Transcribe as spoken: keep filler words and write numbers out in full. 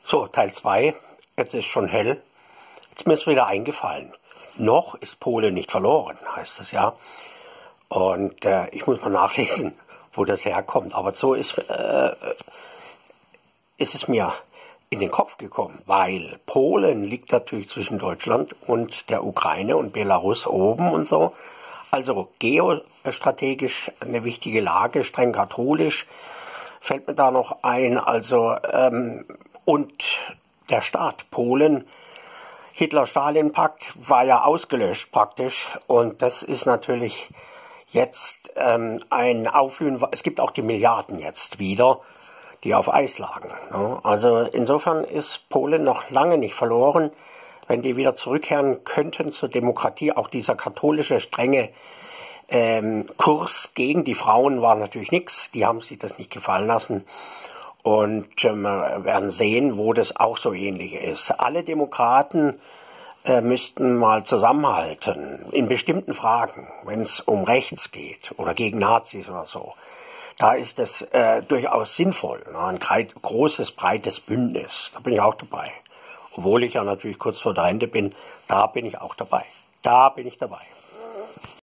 So, Teil zwei. Jetzt ist schon hell. Jetzt ist mir es wieder eingefallen. Noch ist Polen nicht verloren, heißt es ja. Und äh, ich muss mal nachlesen, wo das herkommt. Aber so ist, äh, ist es mir in den Kopf gekommen, weil Polen liegt natürlich zwischen Deutschland und der Ukraine und Belarus oben und so. Also geostrategisch eine wichtige Lage, streng katholisch, fällt mir da noch ein. Also ähm, und der Staat Polen, Hitler-Stalin-Pakt war ja ausgelöscht praktisch, und das ist natürlich jetzt ähm, ein Aufblühen. Es gibt auch die Milliarden jetzt wieder, die auf Eis lagen. Ne? Also insofern ist Polen noch lange nicht verloren. Wenn die wieder zurückkehren könnten zur Demokratie, auch dieser katholische, strenge ähm, Kurs gegen die Frauen war natürlich nichts. Die haben sich das nicht gefallen lassen. Und ähm, wir werden sehen, wo das auch so ähnlich ist. Alle Demokraten äh, müssten mal zusammenhalten in bestimmten Fragen, wenn es um Rechts geht oder gegen Nazis oder so. Da ist es äh, durchaus sinnvoll, ne? Ein großes, breites Bündnis. Da bin ich auch dabei. Obwohl ich ja natürlich kurz vor der Rente bin, da bin ich auch dabei. Da bin ich dabei.